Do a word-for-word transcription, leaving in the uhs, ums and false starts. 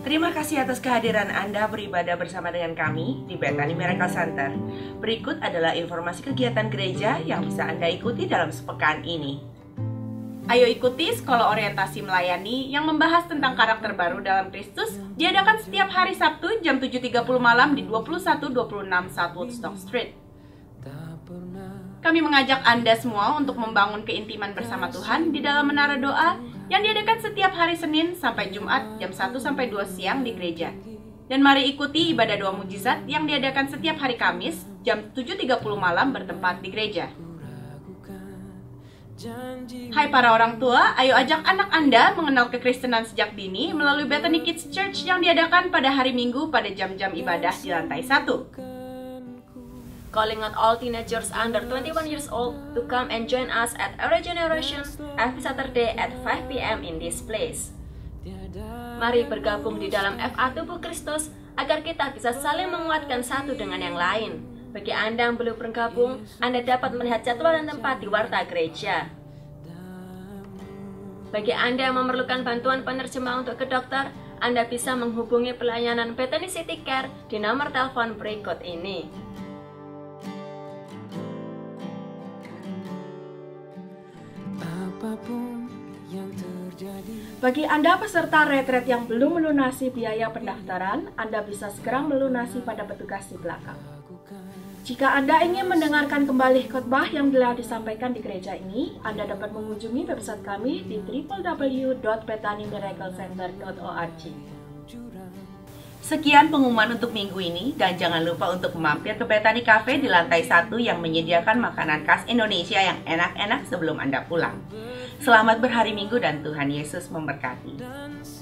Terima kasih atas kehadiran Anda beribadah bersama dengan kami di Bethany Miracle Center. Berikut adalah informasi kegiatan gereja yang bisa Anda ikuti dalam sepekan ini. Ayo ikuti Sekolah Orientasi Melayani yang membahas tentang karakter baru dalam Kristus, diadakan setiap hari Sabtu jam tujuh tiga puluh malam di dua puluh satu dua puluh enam South Woodstock Street. Kami mengajak Anda semua untuk membangun keintiman bersama Tuhan di dalam menara doa yang diadakan setiap hari Senin sampai Jumat jam satu sampai dua siang di gereja. Dan mari ikuti ibadah doa mujizat yang diadakan setiap hari Kamis jam tujuh tiga puluh malam bertempat di gereja. Hai para orang tua, ayo ajak anak Anda mengenal kekristenan sejak dini melalui Bethany Kids Church yang diadakan pada hari Minggu pada jam-jam ibadah di lantai satu. Calling on all teenagers under twenty-one years old to come and join us at Our Generation every Saturday at five p m in this place. Mari bergabung di dalam F A Tubuh Kristus agar kita bisa saling menguatkan satu dengan yang lain. Bagi Anda yang belum bergabung, Anda dapat melihat jadwal dan tempat di warta gereja. Bagi Anda yang memerlukan bantuan penerjemah untuk ke dokter, Anda bisa menghubungi pelayanan Bethany City Care di nomor telepon berikut ini. Bagi Anda peserta retret yang belum melunasi biaya pendaftaran, Anda bisa segera melunasi pada petugas di belakang. Jika Anda ingin mendengarkan kembali khotbah yang telah disampaikan di gereja ini, Anda dapat mengunjungi website kami di w w w dot bethany miracle center dot org. Sekian pengumuman untuk minggu ini, dan jangan lupa untuk mampir ke Bethany Cafe di lantai satu yang menyediakan makanan khas Indonesia yang enak-enak sebelum Anda pulang. Selamat berhari Minggu dan Tuhan Yesus memberkati.